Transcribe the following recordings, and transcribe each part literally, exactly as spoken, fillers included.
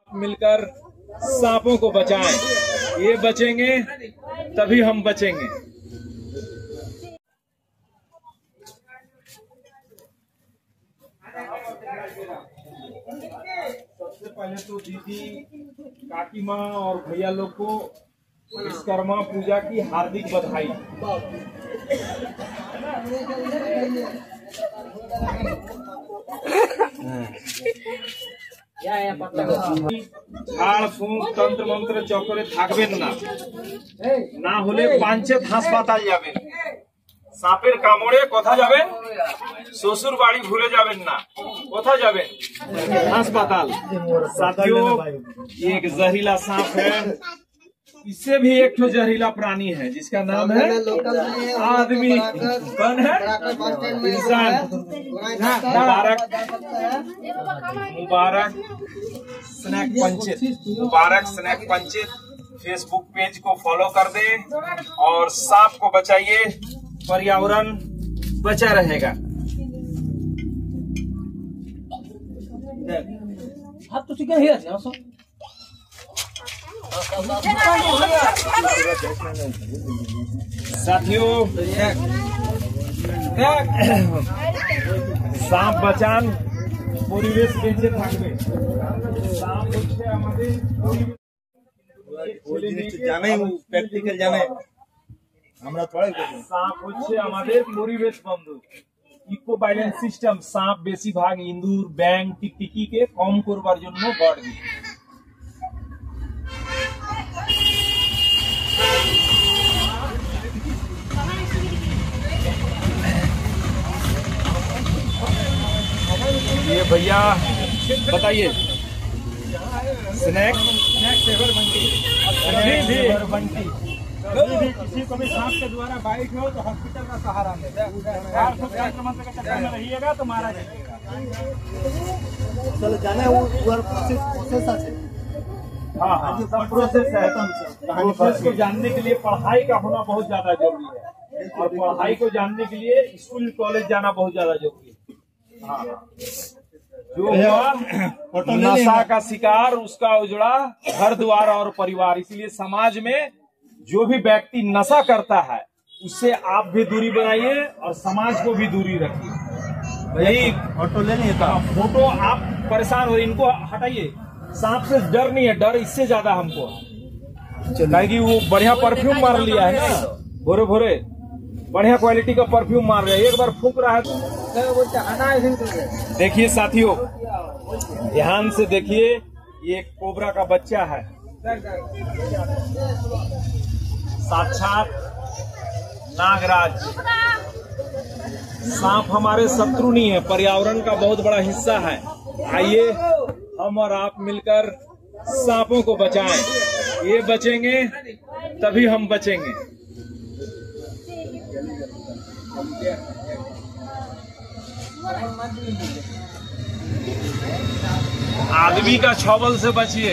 मिलकर सांपों को बचाएं। ये बचेंगे तभी हम बचेंगे। सबसे पहले तो दीदी, काकी माँ और भैया लोग को विश्वकर्मा पूजा की हार्दिक बधाई। झाड़ फूंक तंत्र मंत्र चक्रे থাকবেন না, না হলে পাঞ্চেত হাসপাতাল যাবেন। সাপের কামড়ে কোথা যাবেন? শ্বশুর বাড়ি ভুলে যাবেন না। কোথা যাবেন? হাসপাতাল। साथियों, ये एक जहरीला सांप है। इससे भी एक तो जहरीला प्राणी है जिसका नाम है आदमी। कौन है? इंसान। मुबारक मुबारक स्नैक पंचित, मुबारक स्नैक पंचित फेसबुक पेज को फॉलो कर दे और सांप को बचाइए, पर्यावरण बचा रहेगा। हाथ तो ठीक है। साथियों, सांप बचान পরিবেশ বেঁচে থাকবে। सांप হচ্ছে আমাদের ওই জিনিসটা জানাই, প্র্যাকটিক্যাল জানে আমরা থোড়াই করি। सांप হচ্ছে আমাদের পরিবেশ বন্ধু। ইকো ব্যালেন্স সিস্টেম सांप বেশিরভাগ ইঁদুর, ব্যাং, টিকটিকিকে কম করবার জন্য গড় দিই। ये भैया बताइए, स्नैक स्नैक सेवर बंटी। सेवर बंटी कभी भी किसी को भी सांप के द्वारा बाइट हो तो हॉस्पिटल का सहारा ले। मंत्र के चक्कर में रहिएगा तो मारा जाएगा। चलो जाने वो प्रोसेस प्रोसेस আছে। हाँ हाँ, सब प्रोसेस है। प्रोसेस को जानने के लिए पढ़ाई का होना बहुत ज्यादा जरूरी है, और पढ़ाई को जानने के लिए स्कूल कॉलेज जाना बहुत ज्यादा जरूरी है। हाँ, जो हुआ नशा का शिकार, उसका उजड़ा घर द्वार और परिवार। इसलिए समाज में जो भी व्यक्ति नशा करता है उससे आप भी दूरी बनाइए और समाज को भी दूरी रखिए। यही फोटो लेनी था। फोटो आप परेशान हो, इनको हटाइए। सांप से डर नहीं है, डर इससे ज्यादा हमको है कि वो बढ़िया परफ्यूम मार लिया है ना, भोरे भोरे बढ़िया क्वालिटी का परफ्यूम मार रहा है, एक बार फूंक रहा है तो। देखिए साथियों, ध्यान से देखिए, ये एक कोबरा का बच्चा है। साक्षात नागराज। सांप हमारे शत्रु नहीं है, पर्यावरण का बहुत बड़ा हिस्सा है। आइए हम और आप मिलकर सांपों को बचाएं। ये बचेंगे तभी हम बचेंगे। आदमी का छौबल से बचिए।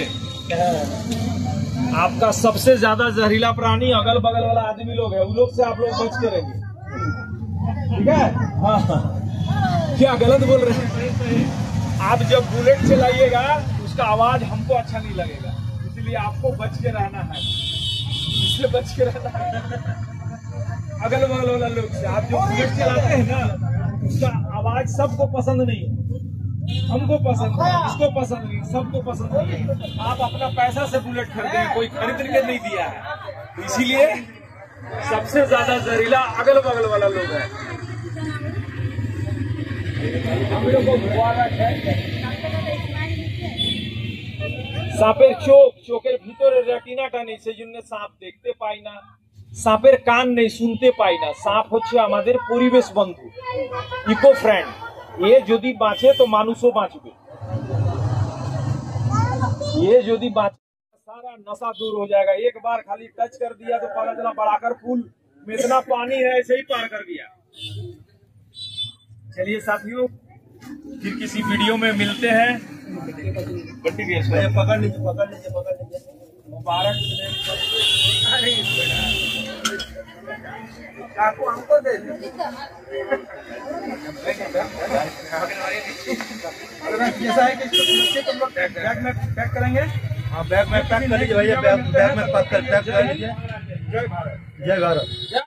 आपका सबसे ज्यादा जहरीला प्राणी अगल बगल वाला आदमी लोग है, उन लोग से आप लोग बच के रहिए। ठीक है? हाँ, क्या गलत बोल रहे हैं? आप जब बुलेट चलाइएगा उसका आवाज हमको अच्छा नहीं लगेगा, इसलिए आपको बच के रहना है। इससे बच के रहना है अगल बगल वाला लोग से। आप जो बुलेट चलाते हैं ना, उसका आवाज सबको पसंद नहीं है। हमको पसंद है, इसको पसंद नहीं, सबको पसंद नहीं है। आप अपना पैसा से बुलेट खरीदे, कोई खरीद के नहीं दिया है। इसीलिए सबसे ज्यादा जहरीला अगल बगल वाला लोग है। সাপের চোখ, চোখের ভিতরে রেটিনাটা নেই, সেই জন্য সাপ দেখতে পাই না। সাপের কান নেই, শুনতে পাই না। সাপ হচ্ছে আমাদের পরিবেশ বন্ধু, ইকো ফ্রেন্ড। ये যদি বাঁচে তো মানুষও বাঁচবে। ये যদি বাঁচে सारा नशा दूर हो जाएगा। एक बार खाली टच कर दिया तो पता चला बड़ाकर पुल में इतना पानी है, ऐसे ही पार कर दिया। चलिए साथियों, फिर किसी वीडियो में मिलते हैं। पकड़ लीजिए पकड़ लीजिए पकड़ लीजिए मुबारक। आपको हमको दे दीजिए। जैसा है कि इसको सुरक्षित हम लोग बैग में पैक करेंगे। हाँ बैग में पैक कर लीजिए भैया, बैग बैग में पैक कर पैक कर लीजिए। जय भारत। जय भारत।